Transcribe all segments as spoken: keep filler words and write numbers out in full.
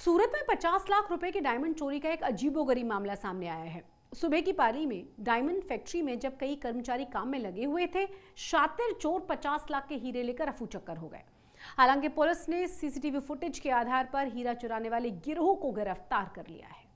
सूरत में पचास लाख रुपए के डायमंड चोरी का एक अजीबोगरीब मामला सामने आया है। सुबह की पारी में डायमंड फैक्ट्री में जब कई कर्मचारी काम में लगे हुए थे, शातिर चोर पचास लाख के हीरे लेकर अफू चक्कर हो गए। हालांकि पुलिस ने सीसीटीवी फुटेज के आधार पर हीरा चुराने वाले गिरोह को गिरफ्तार कर लिया है।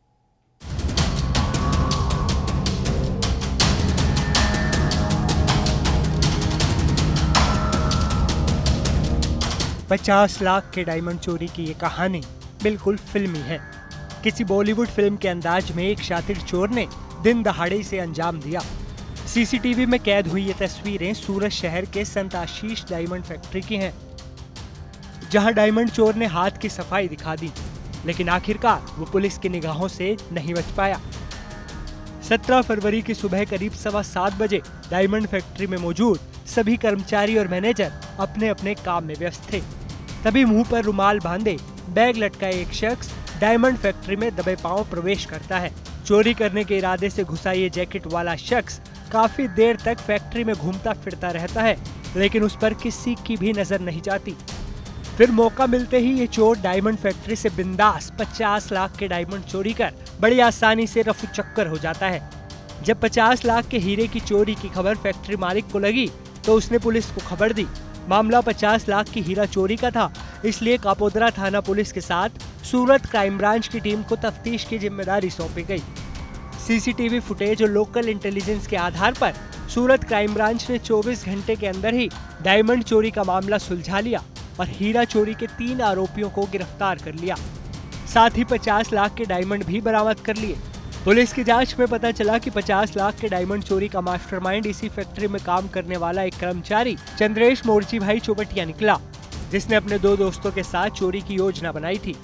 पचास लाख के डायमंड चोरी की ये कहानी बिल्कुल फिल्मी है। किसी बॉलीवुड फिल्म के अंदाज में एक शातिर चोर ने दिन दहाड़े से अंजाम दिया। सीसीटीवी में कैद हुई ये तस्वीरें सूरत शहर के संत आशीष डायमंड फैक्ट्री की हैं, जहां डायमंड चोर ने हाथ की सफाई दिखा दी, लेकिन आखिरकार वो पुलिस की निगाहों से नहीं बच पाया। सत्रह फरवरी की सुबह करीब सवा सात बजे डायमंड फैक्ट्री में मौजूद सभी कर्मचारी और मैनेजर अपने अपने काम में व्यस्त थे। तभी मुंह पर रुमाल बांधे बैग लटकाए एक शख्स डायमंड फैक्ट्री में दबे पांव प्रवेश करता है। चोरी करने के इरादे से घुसा ये जैकेट वाला शख्स काफी देर तक फैक्ट्री में घूमता फिरता रहता है, लेकिन उस पर किसी की भी नजर नहीं जाती। फिर मौका मिलते ही ये चोर डायमंड फैक्ट्री से बिंदास पचास लाख के डायमंड चोरी कर बड़ी आसानी से रफू चक्कर हो जाता है। जब पचास लाख के हीरे की चोरी की खबर फैक्ट्री मालिक को लगी तो उसने पुलिस को खबर दी। मामला पचास लाख की हीरा चोरी का था, इसलिए कापोद्रा थाना पुलिस के साथ सूरत क्राइम ब्रांच की टीम को तफ्तीश की जिम्मेदारी सौंपी गई। सीसीटीवी फुटेज और लोकल इंटेलिजेंस के आधार पर सूरत क्राइम ब्रांच ने चौबीस घंटे के अंदर ही डायमंड चोरी का मामला सुलझा लिया और हीरा चोरी के तीन आरोपियों को गिरफ्तार कर लिया। साथ ही पचास लाख के डायमंड भी बरामद कर लिए। पुलिस की जांच में पता चला कि पचास लाख के डायमंड चोरी का मास्टरमाइंड इसी फैक्ट्री में काम करने वाला एक कर्मचारी चंद्रेश मोर्ची भाई चौबटिया निकला, जिसने अपने दो दोस्तों के साथ चोरी की योजना बनाई थी।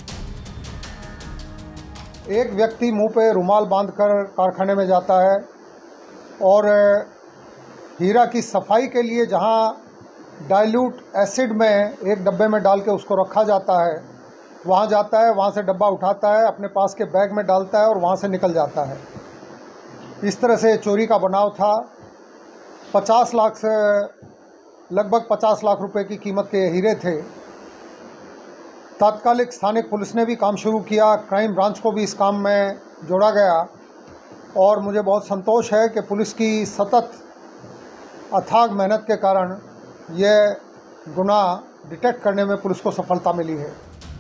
एक व्यक्ति मुंह पे रुमाल बांधकर कारखाने में जाता है और हीरा की सफाई के लिए जहां डाइल्यूट एसिड में एक डब्बे में डाल के उसको रखा जाता है, वहाँ जाता है, वहाँ से डब्बा उठाता है, अपने पास के बैग में डालता है और वहाँ से निकल जाता है। इस तरह से चोरी का बनाव था। पचास लाख से लगभग पचास लाख रुपए की कीमत के हीरे थे। तात्कालिक स्थानिक पुलिस ने भी काम शुरू किया, क्राइम ब्रांच को भी इस काम में जोड़ा गया और मुझे बहुत संतोष है कि पुलिस की सतत अथाग मेहनत के कारण यह गुनाह डिटेक्ट करने में पुलिस को सफलता मिली है।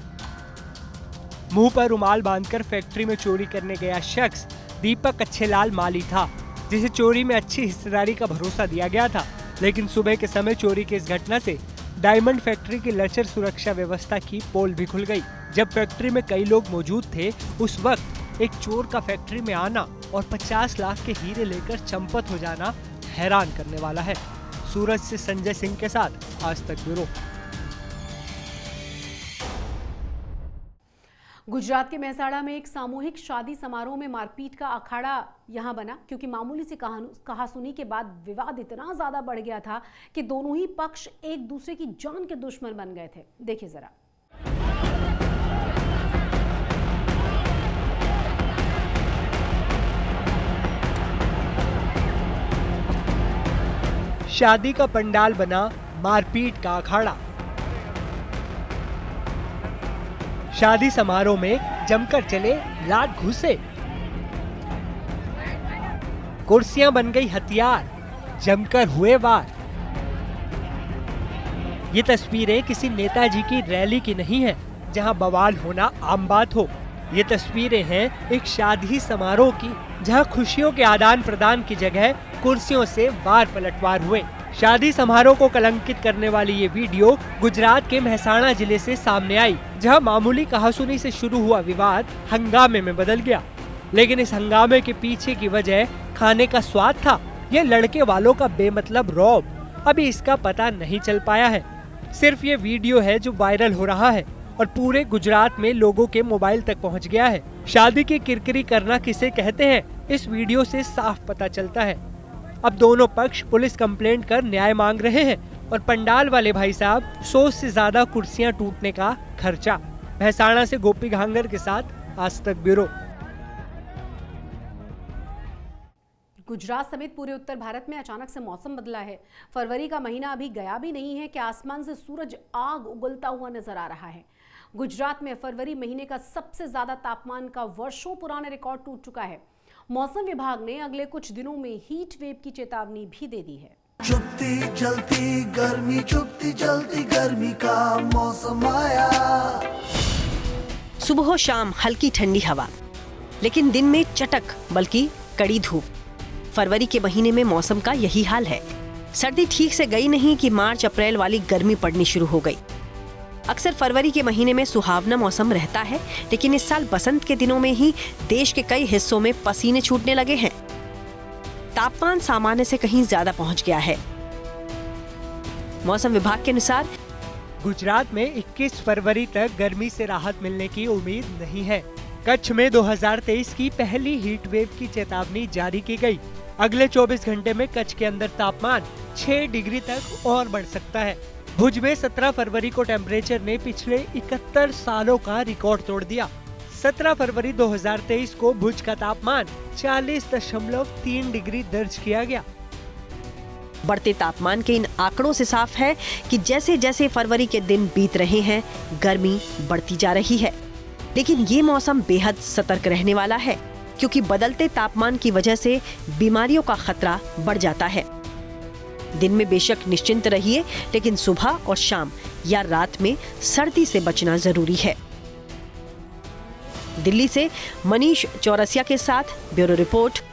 मुंह पर रुमाल बांधकर फैक्ट्री में चोरी करने गया शख्स दीपक अच्छेलाल माली था, जिसे चोरी में अच्छी हिस्सेदारी का भरोसा दिया गया था। लेकिन सुबह के समय चोरी की इस घटना से डायमंड फैक्ट्री की लचर सुरक्षा व्यवस्था की पोल भी खुल गई। जब फैक्ट्री में कई लोग मौजूद थे, उस वक्त एक चोर का फैक्ट्री में आना और पचास लाख के हीरे लेकर चंपत हो जाना हैरान करने वाला है। सूरत से संजय सिंह के साथ आज तक ब्यूरो। गुजरात के मेहसाणा में एक सामूहिक शादी समारोह में मारपीट का अखाड़ा यहां बना, क्योंकि मामूली सी कहासुनी के बाद विवाद इतना ज्यादा बढ़ गया था कि दोनों ही पक्ष एक दूसरे की जान के दुश्मन बन गए थे। देखिए जरा। शादी का पंडाल बना मारपीट का अखाड़ा। शादी समारोह में जमकर चले लात घुसे, कुर्सियां बन गई हथियार, जमकर हुए वार। ये तस्वीरें किसी नेताजी की रैली की नहीं है, जहां बवाल होना आम बात हो। ये तस्वीरें हैं एक शादी समारोह की, जहां खुशियों के आदान प्रदान की जगह कुर्सियों से वार पलटवार हुए। शादी समारोह को कलंकित करने वाली ये वीडियो गुजरात के मेहसाणा जिले से सामने आई, जहां मामूली कहासुनी से शुरू हुआ विवाद हंगामे में बदल गया। लेकिन इस हंगामे के पीछे की वजह खाने का स्वाद था, ये लड़के वालों का बेमतलब रौब। अभी इसका पता नहीं चल पाया है। सिर्फ ये वीडियो है जो वायरल हो रहा है और पूरे गुजरात में लोगों के मोबाइल तक पहुँच गया है। शादी की किरकिरी करना किसे कहते हैं, इस वीडियो से साफ पता चलता है। अब दोनों पक्ष पुलिस कंप्लेंट कर न्याय मांग रहे हैं और पंडाल वाले भाई साहब सौ से ज्यादा कुर्सियां टूटने का खर्चा। मेहसाणा से गोपी घांगर के साथ आज तक ब्यूरो। गुजरात समेत पूरे उत्तर भारत में अचानक से मौसम बदला है। फरवरी का महीना अभी गया भी नहीं है कि आसमान से सूरज आग उगलता हुआ नजर आ रहा है। गुजरात में फरवरी महीने का सबसे ज्यादा तापमान का वर्षों पुराना रिकॉर्ड टूट चुका है। मौसम विभाग ने अगले कुछ दिनों में हीट वेव की चेतावनी भी दे दी है। चुपती जलती गर्मी, चुपती जलती गर्मी का मौसम आया। सुबह शाम हल्की ठंडी हवा, लेकिन दिन में चटक बल्कि कड़ी धूप। फरवरी के महीने में मौसम का यही हाल है। सर्दी ठीक से गई नहीं कि मार्च अप्रैल वाली गर्मी पड़नी शुरू हो गई। अक्सर फरवरी के महीने में सुहावना मौसम रहता है, लेकिन इस साल बसंत के दिनों में ही देश के कई हिस्सों में पसीने छूटने लगे हैं। तापमान सामान्य से कहीं ज्यादा पहुंच गया है। मौसम विभाग के अनुसार गुजरात में इक्कीस फरवरी तक गर्मी से राहत मिलने की उम्मीद नहीं है। कच्छ में दो हज़ार तेईस की पहली हीट वेव की चेतावनी जारी की गई। अगले चौबीस घंटे में कच्छ के अंदर तापमान छह डिग्री तक और बढ़ सकता है। भुज में सत्रह फरवरी को टेम्परेचर ने पिछले इकहत्तर सालों का रिकॉर्ड तोड़ दिया। सत्रह फरवरी दो हज़ार तेईस को भुज का तापमान चालीस दशमलव तीन डिग्री दर्ज किया गया। बढ़ते तापमान के इन आंकड़ों से साफ है कि जैसे जैसे फरवरी के दिन बीत रहे हैं, गर्मी बढ़ती जा रही है। लेकिन ये मौसम बेहद सतर्क रहने वाला है, क्योंकि बदलते तापमान की वजह से बीमारियों का खतरा बढ़ जाता है। दिन में बेशक निश्चिंत रहिए, लेकिन सुबह और शाम या रात में सर्दी से बचना जरूरी है। दिल्ली से मनीष चौरसिया के साथ ब्यूरो रिपोर्ट।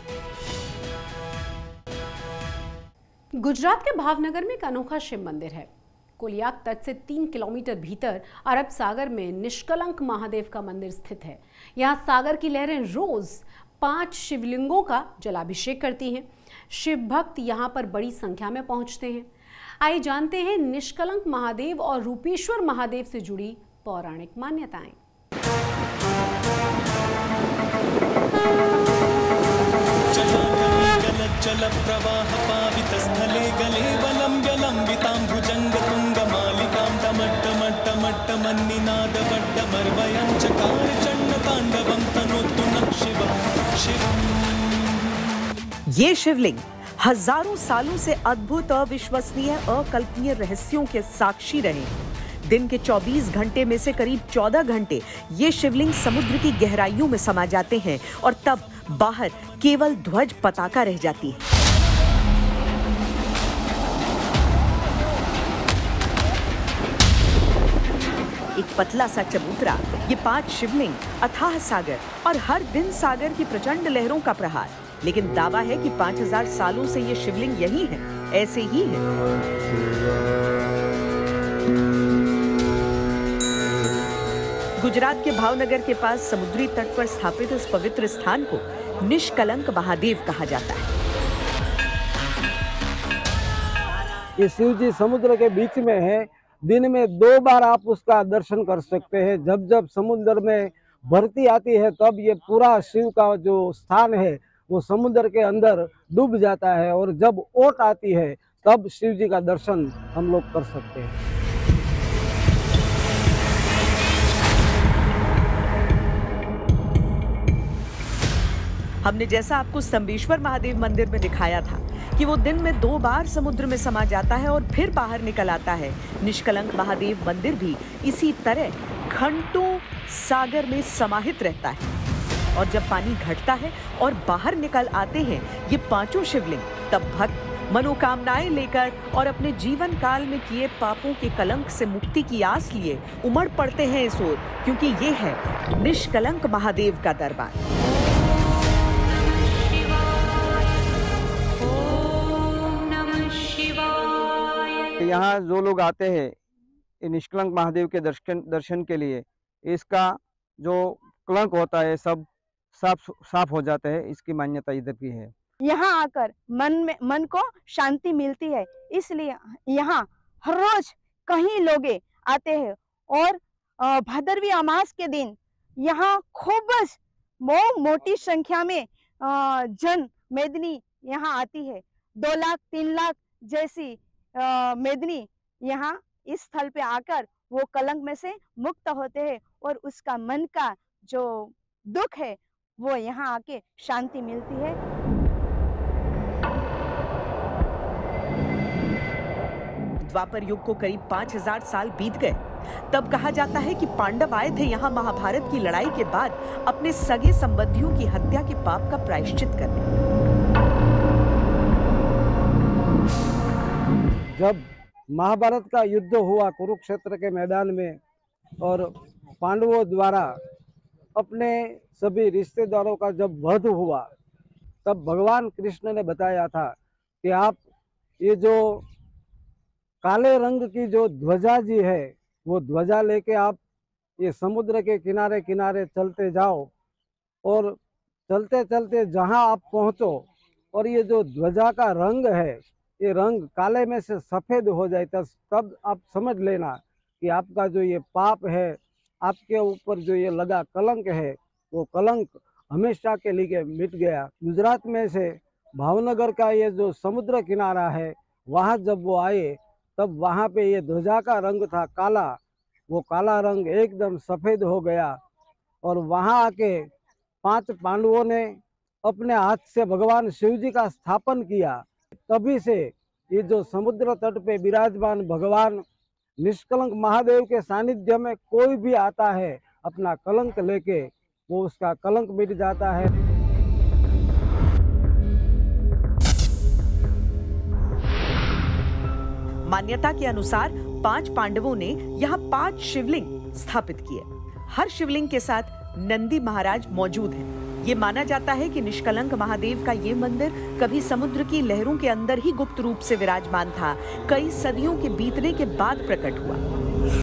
गुजरात के भावनगर में एक अनोखा शिव मंदिर है। कोलियाक तट से तीन किलोमीटर भीतर अरब सागर में निष्कलंक महादेव का मंदिर स्थित है। यहाँ सागर की लहरें रोज पांच शिवलिंगों का जलाभिषेक करती हैं। शिव भक्त यहाँ पर बड़ी संख्या में पहुँचते हैं। आइए जानते हैं निष्कलंक महादेव और रूपेश्वर महादेव से जुड़ी पौराणिक मान्यताएं। जल प्रवाह पावित स्थले गले बलं जलंबितां भुजंग तुंग मालिकां टमट्टमट्टमट्ट मन्निनाद वड्डमर्वयं चकार चंड तांडवं तनोतु नः शिवं शिवं। ये शिवलिंग हजारों सालों से अद्भुत, अविश्वसनीय, अकल्पनीय रहस्यों के साक्षी रहे। दिन के चौबीस घंटे में से करीब चौदह घंटे ये शिवलिंग समुद्र की गहराइयों में समा जाते हैं और तब बाहर केवल ध्वज पताका रह जाती है। एक पतला सा चबूतरा, ये पांच शिवलिंग, अथाह सागर और हर दिन सागर की प्रचंड लहरों का प्रहार। लेकिन दावा है कि पांच हजार सालों से ये शिवलिंग यही है, ऐसे ही है। गुजरात के भावनगर के पास समुद्री तट पर स्थापित इस पवित्र स्थान को निष्कलंक महादेव कहा जाता है। ये शिव जी समुद्र के बीच में है। दिन में दो बार आप उसका दर्शन कर सकते हैं। जब जब समुद्र में भरती आती है तब ये पूरा शिव का जो स्थान है वो समुद्र के अंदर डूब जाता है, और जब ओट आती है तब शिव जी का दर्शन हम लोग कर सकते हैं। हमने जैसा आपको स्तंभेश्वर महादेव मंदिर में दिखाया था कि वो दिन में दो बार समुद्र में समा जाता है और फिर बाहर निकल आता है, निष्कलंक महादेव मंदिर भी इसी तरह घंटों सागर में समाहित रहता है। और जब पानी घटता है और बाहर निकल आते हैं ये पांचों शिवलिंग, तब भक्त मनोकामनाएं लेकर और अपने जीवन काल में किए पापों के कलंक से मुक्ति की आस लिए उमड़ पड़ते हैं इस ओर, क्योंकि ये है निष्कलंक महादेव का दरबार। यहाँ जो लोग आते हैं निष्कलंक महादेव के दर्शन दर्शन के लिए, इसका जो कलंक होता है सब साफ साफ हो जाता है, इसकी मान्यता इधर की है। यहाँ आकर मन में मन को शांति मिलती है, इसलिए यहाँ हर रोज कहीं लोग आते हैं। और भादरवी अमास के दिन यहाँ खूब बहुत मोटी संख्या में जन मेदनी यहाँ आती है। दो लाख तीन लाख जैसी मेदनी यहाँ इस स्थल पे आकर वो कलंक में से मुक्त होते हैं और उसका मन का जो दुख है वो यहाँ आके शांति मिलती है। द्वापर युग को करीब पाँच हज़ार साल बीत गए। तब कहा जाता है कि पांडव आए थे यहाँ महाभारत की लड़ाई के बाद अपने सगे संबंधियों की हत्या के पाप का प्रायश्चित करने। जब महाभारत का युद्ध हुआ कुरुक्षेत्र के मैदान में और पांडवों द्वारा अपने सभी रिश्तेदारों का जब वध हुआ, तब भगवान कृष्ण ने बताया था कि आप ये जो काले रंग की जो ध्वजा जी है वो ध्वजा लेके आप ये समुद्र के किनारे किनारे चलते जाओ और चलते चलते जहां आप पहुंचो और ये जो ध्वजा का रंग है ये रंग काले में से सफ़ेद हो जाए तब आप समझ लेना कि आपका जो ये पाप है, आपके ऊपर जो ये लगा कलंक है वो कलंक हमेशा के लिए मिट गया। गुजरात में से भावनगर का ये जो समुद्र किनारा है वहाँ जब वो आए तब वहाँ पे ये ध्वजा का रंग था काला, वो काला रंग एकदम सफ़ेद हो गया और वहाँ आके पांच पांडवों ने अपने हाथ से भगवान शिव जी का स्थापन किया। तभी से ये जो समुद्र तट पे विराजमान भगवान निष्कलंक महादेव के सानिध्य में कोई भी आता है अपना कलंक लेके, वो उसका कलंक मिट जाता है। मान्यता के अनुसार पांच पांडवों ने यहाँ पांच शिवलिंग स्थापित किए। हर शिवलिंग के साथ नंदी महाराज मौजूद हैं। ये माना जाता है कि निष्कलंक महादेव का ये मंदिर कभी समुद्र की लहरों के अंदर ही गुप्त रूप से विराजमान था, कई सदियों के बीतने के बाद प्रकट हुआ।